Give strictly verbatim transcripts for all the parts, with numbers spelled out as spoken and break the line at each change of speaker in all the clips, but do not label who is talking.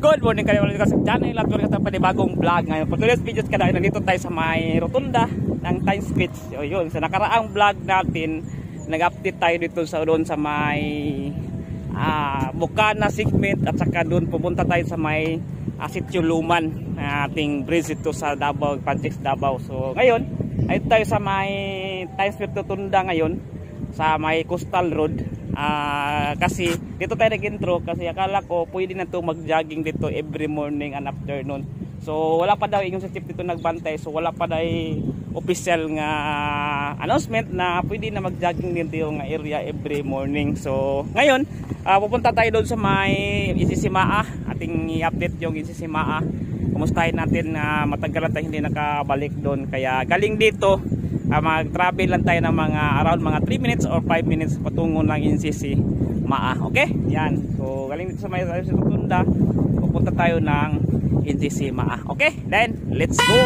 Good morning kayo ulit sa channel at welcome sa panibagong vlog ngayon. For today's videos kada nandito tayo sa may rotunda ng Times Beach. So yun, sa nakaraang vlog natin, nag-update tayo dito sa doon sa may uh, Bukana segment at saka doon pupunta tayo sa may uh, Sitio Luman, uh, ating bridge ito sa Davao, Panchix Davao. So ngayon, ay tayo sa may Times Beach rotunda ngayon sa may Coastal Road. Uh, kasi dito tayo nag-intro kasi akala ko pwede na ito mag-jogging dito every morning and afternoon. So wala pa daw yung sa chief dito nagbantay, so wala pa daw official nga announcement na pwede na mag-jogging dito yung area every morning. So ngayon uh, pupunta tayo doon sa may Isisimaa, ating i-update yung Isisimaa. Kumustahin natin na uh, matagal na tayo hindi nakabalik doon, kaya galing dito Uh, mag-travel lang tayo ng mga around mga three minutes or five minutes patungo ng Isisimaa. Okay? Yan. So, galing dito sa may rotunda, pupunta tayo ng Isisimaa. Okay? Then, let's go!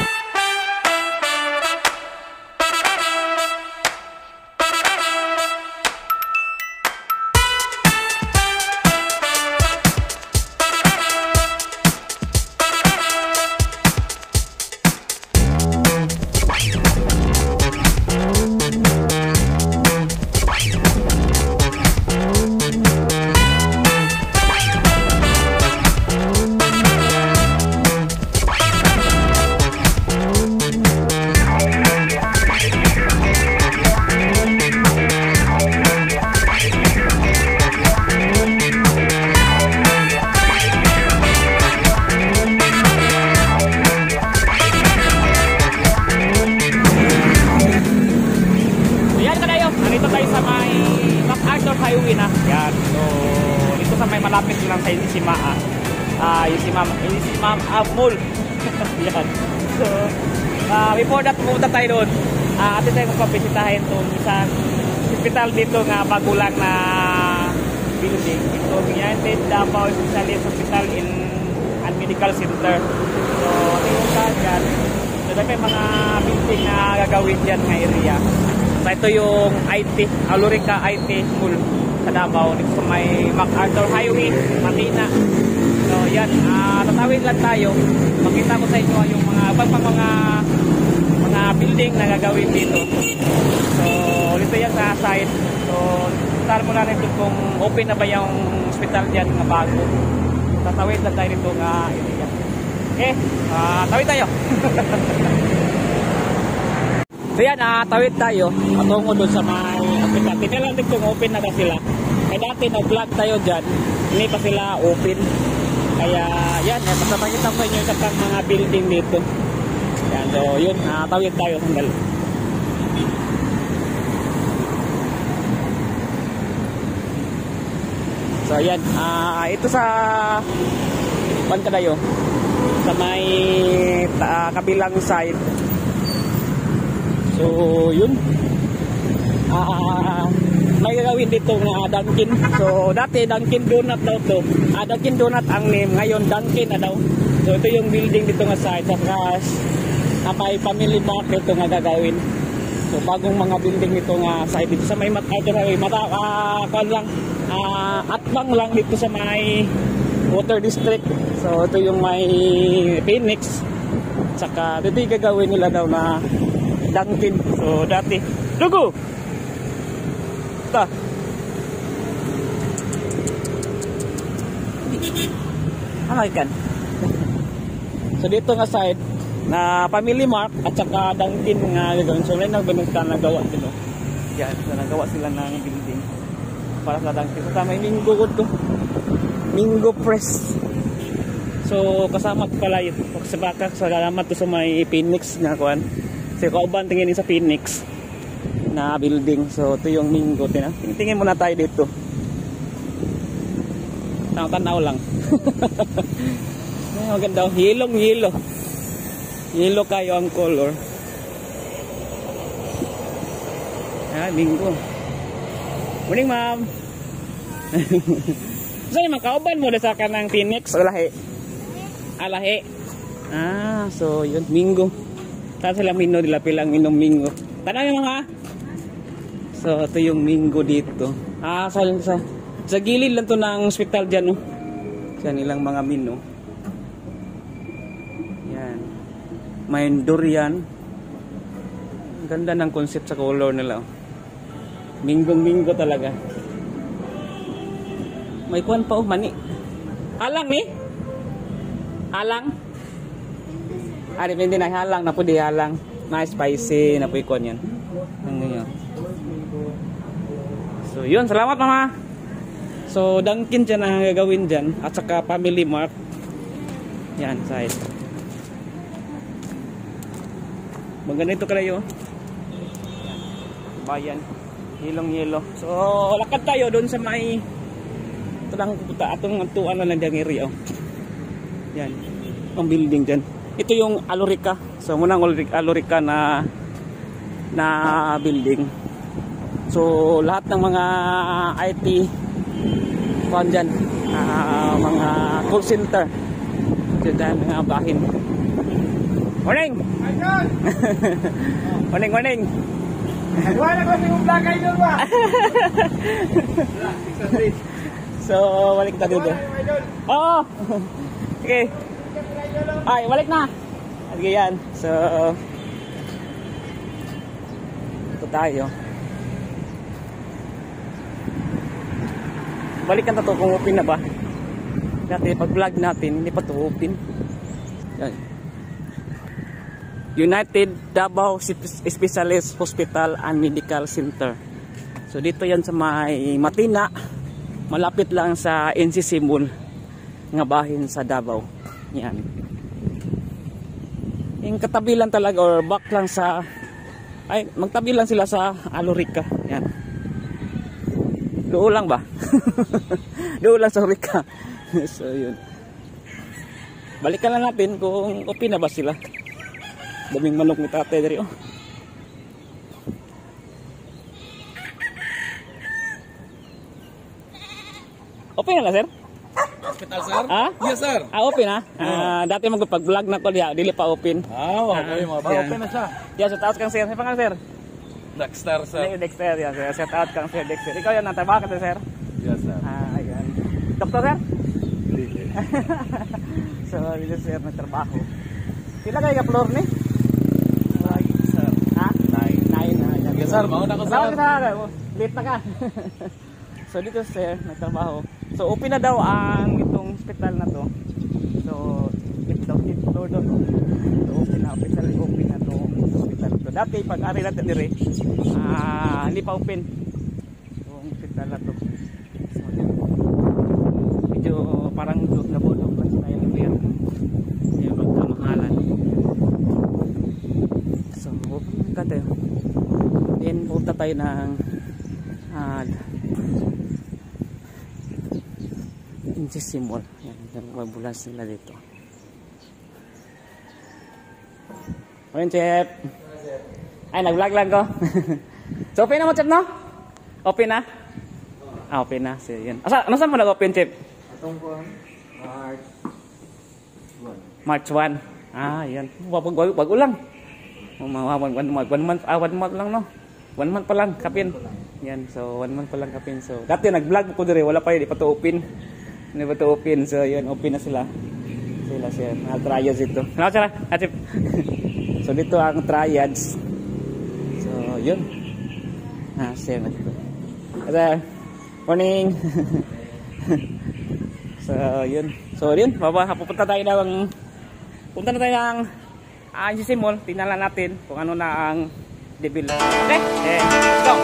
Highway na. Yan. So, dito sa may malapit lang sa Isisimaa. Ah, uh, Isisimaa, Isisimaa Mall. Yan. So, uh, before that, pumunta tayo doon. Ah, uh, atin tayo magpapibisitahin itong isang hospital dito nga bago lang na building. Ito, United Davao Specialist Hospital in and Medical Center. So, ito yung dyan. So, may mga building na gagawin dyan nga area. So, ito yung I T, Alurica I T Mall sa Davao, dito sa may MacArthur Highway, Matina. So yan, uh, tatawid lang tayo. Makita ko sa inyo yung mga ibang mga mga building na gagawin dito. So dito yan sa side. So tara mo na rin kung open na ba yung hospital dyan nga bago. Tatawid lang tayo dito nga area. Okay, uh, tawid tayo. So yan, uh, tawid tayo patungo doon sa may hospital. Tingnan lang din kung open na ba sila. Kaya dati nag-vlog tayo dyan, hindi pa sila open. Kaya yan, eh, basta makita ko inyo sa mga building dito. Yan, so yun, uh, tawid tayo sandali. So yan, uh, ito sa Pantadayo, sa may uh, kabilang side. So yun, ah, may gagawin dito na Dunkin. So dati Dunkin Donut daw to, ah, Dunkin Donut ang name, ngayon Dunkin na daw. So ito yung building dito nga side, saka na may family market ito nga gagawin. So bagong mga building dito nga side dito sa may MacArthur Highway, mata ah, uh, lang ah, atbang lang dito sa may Water District. So ito yung may Phoenix, saka dito yung gagawin nila daw na Dunkin. So dati Dugo ta ano ikan. So dito nga side na Family Mart at saka Dunkin nga gagawin. So may nagbanugtan na gawa dito. Yan, so nagawa sila ng building para sa Dunkin. So tama yung Mingo good to Mingo Press. So kasama pala yun sa baka sa salamat to sa may Phoenix nga kuan. So kauban tingin sa Phoenix na building. So ito yung Mingo. Tingin, tingin muna tayo dito. Tanaw-tanaw lang. Ay, maganda. Yellow, yellow. Yellow kayo ang color. Ah, Mingo. Morning, ma'am. Saan naman kauban mo sa kanang Phoenix o lahi? Ah, lahi. Ah, so yun, Mingo. Saan sila mino nila pilang minom Mingo. Tanong mo ha. So ito yung Mingo dito. Ah, sa sa, sa gilid lang to ng hospital diyan, no. Yan ilang mga menu. Yan. May durian. Ang ganda ng concept sa color nila. Minggong-minggo talaga. May kuwan pa oh, mani. Halang ni? Halang? Ah, depende na halang na po di halang. Na spicy na po ikon yan. Ano yun? So yun, salamat mama. So Dunkin dyan ang gagawin dyan. At saka Family Mart. Yan, side. Maganda ito kayo. Bayan. Hilong yelo. So lakad tayo doon sa may ito lang pupunta. Atong tuan na lang dyan area. Oh. Yan. Ang building dyan. Ito yung Alorica. So munang Alorica na na building. So lahat ng mga I T kuan dyan, uh, mga call center dyan, mga bahin. Morning! Morning, morning!
Nagwala ko sa yung vlog idol ba?
So balik tayo dito. Oo! Okay. Ay, balik na! Sige yan. So ito tayo. Balikan na to kung open na ba. Dati pag vlog natin hindi pa to open. Yan. United Davao Specialist Hospital and Medical Center. So dito yan sa may Matina. Malapit lang sa N C C Mall nga bahin sa Davao. Yan. Yung katabi lang talaga or back lang sa ay magtabi lang sila sa Alorica. Yan. Doon lang ba? Doon lang sa Alorica. So yun. Balikan lang natin kung open na ba sila. Daming manok ni tatay dari oh. Open na lang sir?
Hospital sir?
Ha?
Yes sir.
Ah, open ha? Ah, dati magpag-vlog na ko diya, dili pa open.
Ah, okay mo. Ba open na siya.
Yeah, shout out kang sir. Sa pangalan sir?
Dexter sir.
Sir Dexter yan sir. Shout out kang sir Dexter. Ikaw yan natrabaho ka sir?
Yes sir.
Ah, ayan. Doktor sir?
Hindi.
So, dito sir nagtrabaho. Pila kayo ka floor ni?
Nine sir.
Ha?
Nine.
Nine na. Ayan.
Yes sir, mauna ko
Salamat
sir.
ka sa late na ka. So dito sir, nagtrabaho. So open na daw ang itong hospital na to. So ito daw, ito daw daw. So open na, officially open na to hospital. So dati pag ari natin dire, ah hindi pa open. Yung hospital na to. So medyo parang labog-labog pa sa yung yan. Yung magkamahalan. So open ka tayo. Then punta tayo ng ah N C C Mall. Yan, yung mabulas nila dito. Morning, Chef. Ay, nag-vlog lang ko. So, open na mo, Chef, no? Open na? Ah, open na. So, yan. Asa, ano saan mo nag-open, Chef?
Atong po, March one.
March one. Ah, yan. Wag, wag, wag ulang. One, one, one, one month, ah, one month lang, no? One month pa lang, kapin. Yan, so, one month pa lang, kapin. So, dati nag-vlog ko dire, wala pa yun, di pa to open. Hindi ba ito open? So yun, open na sila. Sila siya. Mga triads ito. Ano sila? Atip. So dito ang triads. So yun. Ah, siya na dito. Kasi, morning. So yun. So yun, baba, pupunta tayo ng punta na tayo ng N C C Mall. Tingnan lang natin kung ano na ang debil. Okay? Eh, let's go!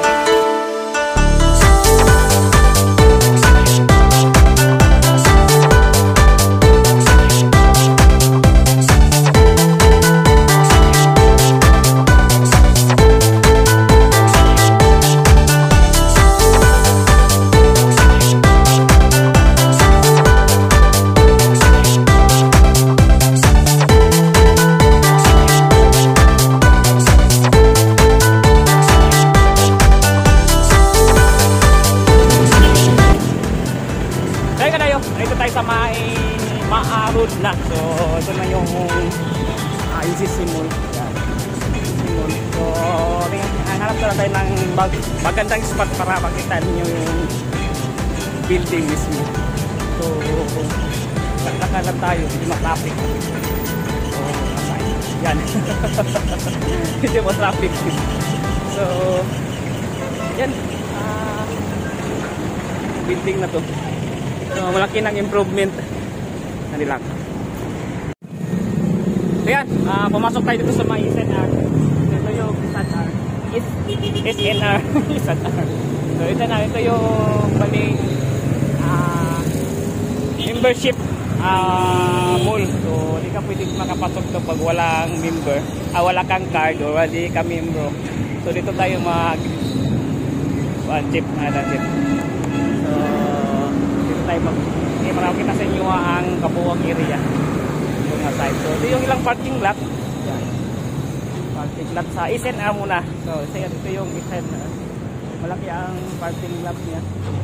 Sa may Maarod na. So ito na yung uh, N C C Mall. Yan. Mall. So hanap na tayo ng mag magandang spot para makita niyo yung building mismo. So lakad lang tayo, hindi ma-traffic. So, asay. Yan. Hindi ma-traffic. So, yan. Uh, building na to. So, malaki ng improvement. Nali lang. So, yan. Uh, pumasok tayo dito sa mga S N R. Ito yung S N R. S N R. S N R. So, ito na. Ito yung bali uh, membership uh, mall. So, hindi ka pwede makapasok to pag walang member. Ah, wala kang card o hindi ka membro. So, dito tayo mag uh, chip. Uh, chip. So, dito tayo mag okay, marami kita sa inyo ang kabuwang area. Yung side. So, ito yung ilang parking lot. Yan. Parking lot sa S N R muna. So, ito yung S N R. Malaki ang parking lot niya.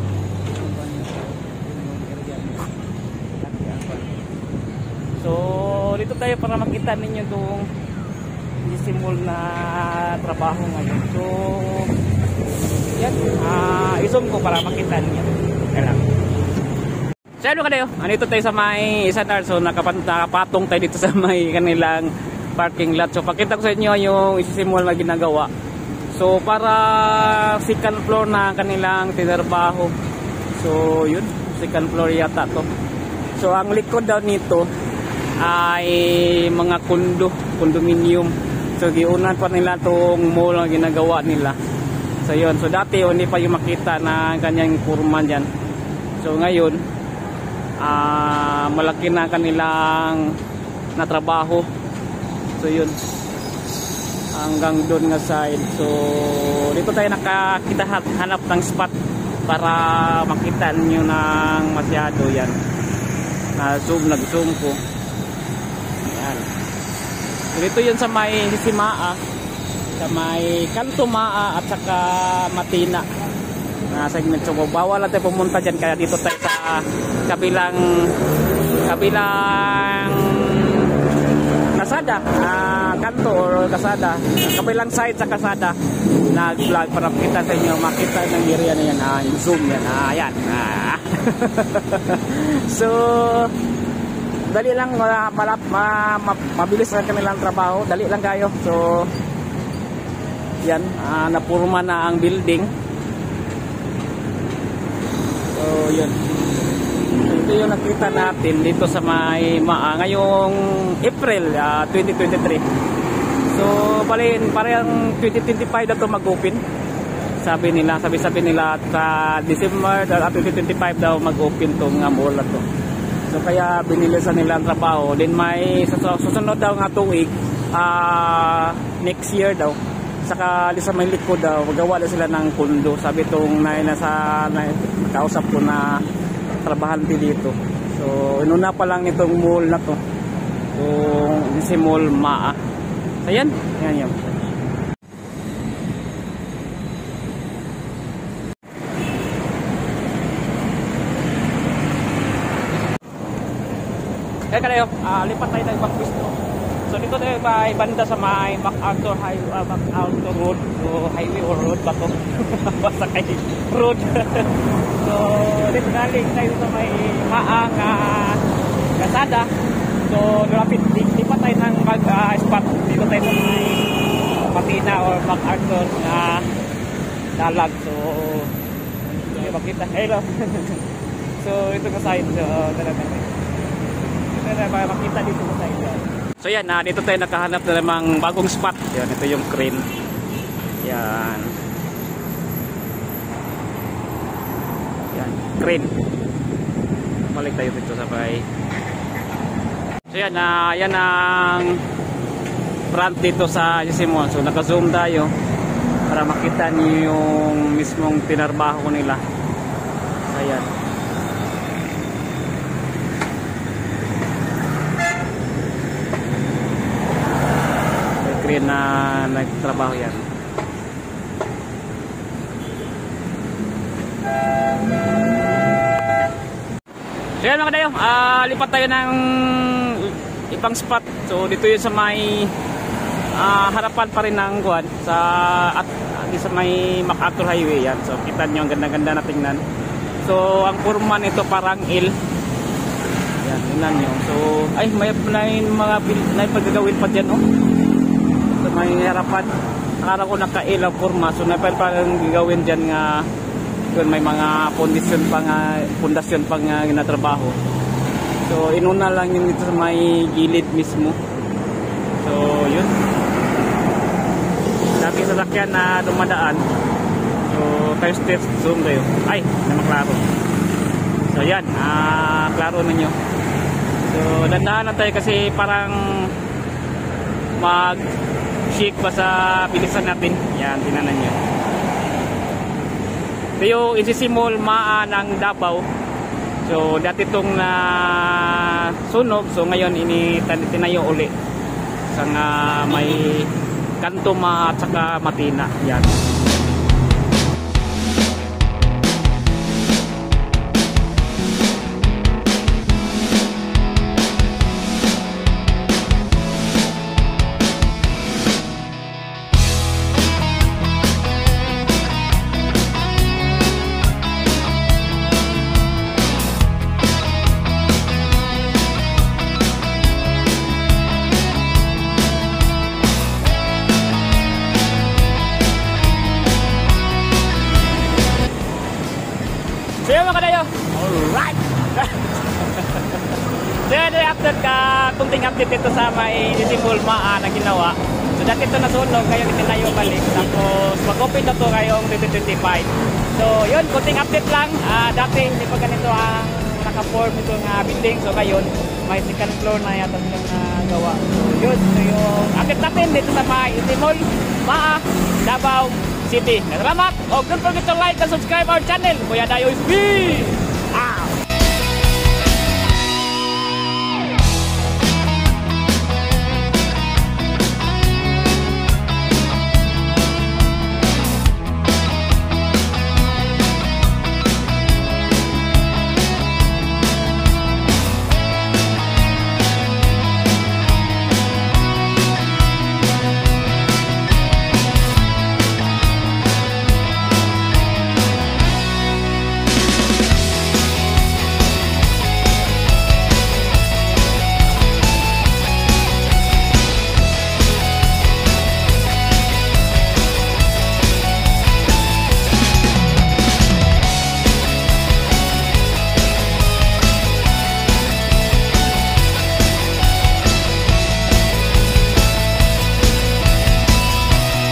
So, dito tayo para makita ninyo itong isimul na trabaho ngayon. So, yan. Uh, i-zoom ko para makita ninyo. Kaya lang. So, ano ka tayo? Andito tayo sa may S N R. So, nakapatong tayo dito sa may kanilang parking lot. So, pakita ko sa inyo yung isisimul na ginagawa. So, para second floor na kanilang tinarbaho. So, yun. Second floor yata to. So, ang likod daw nito ay mga kondo, condominium. So, giunan pa nila itong mall na ginagawa nila. So, yun. So, dati hindi pa yung makita na kanyang kurma dyan. So, ngayon, uh, malaki na kanilang natrabaho. So, yun. Hanggang doon nga side. So, dito tayo nakakita hanap ng spot para makita nyo ng masyado yan. Na zoom, nag-zoom ko. Ayan. So, dito yun sa may Hisimaa, sa may Kantumaa at saka Matina na segment. So, bawal natin pumunta dyan kaya dito tayo sa kabilang kabilang kasada, uh, kanto or kasada, kabilang side sa kasada nag-vlog para makita sa inyo, makita ng area na yan, ah, yung zoom yan, ah, yan ah. So dali lang, uh, malap, ma, ma, mabilis na kanilang trabaho, dali lang kayo. So yan, uh, napurma na ang building. So yun, ito yung nakita natin dito sa may Maa ngayong April uh, twenty twenty-three. So bali parang twenty twenty-five na ito mag-open, sabi nila, sabi-sabi nila at uh, December uh, twenty twenty-five daw mag-open itong uh, mall na to. So kaya binilisan nila ang trabaho. Then may susunod daw nga tuwig, uh, next year daw, saka sa may likod daw magawa na sila ng kondo, sabi itong na, nasa na, kausap ko na trabahante dito. So inuna pa lang itong mall na to, itong si Mall Maa. So yan, yan yan. Kaya kayo, uh, lipat tayo ng ibang pwesto. So dito tayo may banda sa may MacArthur Highway, uh, MacArthur Road. So highway or road ba to? Basta kay road. So dito galing tayo sa may Maang uh, kasada. So lapit, lipat tayo ng mag-spot. Uh, dito tayo sa may Matina or MacArthur na uh, dalag. So hindi makita. Hello. So ito ka side. So talaga tayo. Na makita dito sa side. So yan, uh, dito tayo nakahanap na namang bagong spot. Yan, ito yung crane. Yan. Yan, crane. Balik tayo dito sa bay. So yan, uh, yan ang front dito sa Simon. So naka-zoom tayo para makita niyo yung mismong tinarbaho nila. Ayan. Na nagtrabaho yan. So yan mga kadayo, uh, lipat tayo ng ibang spot. So dito yun sa may uh, harapan pa rin ng guwan sa at uh, sa may MacArthur Highway yan. So kita nyo ang ganda-ganda na tingnan. So ang kurman ito parang L. Yan, tingnan nyo. So, ay, may, may mga may paggagawin pa dyan, oh. So, may harapan. Akala ko nakailang forma. So, may pa gagawin dyan nga yun, may mga pundasyon pa nga, pundasyon pa nga ginatrabaho. So, inuna lang yun dito sa may gilid mismo. So, yun. Dating sasakyan na dumadaan. So, tayo test zoom tayo. Ay, na maklaro. So, yan. Ah, klaro ninyo. So, dandahan lang tayo kasi parang mag-shake pa sa bilisan natin. Yan, tinanan nyo. Ito yung isisimol maa ng Davao. So, dati itong uh, sunog. So, ngayon ini tinayo uli. Sa nga may kanto ma at saka matina. Yan. So yun mga kadayo. Alright. So yun yung update ka, kunting update dito sa may isisimol maa na ginawa. So dati ito nasunog, ngayon itinayo balik. Tapos mag-open na to ngayong twenty twenty-five. So yun, kunting update lang. Uh, dati hindi pa ganito ang naka-form itong uh, building. So ngayon, may second floor na yata silang nagawa. So yun, so yung update natin dito sa may isisimol maa, Davao City. Salamat! O don't forget to like and subscribe our channel. Kuya Dayo is free!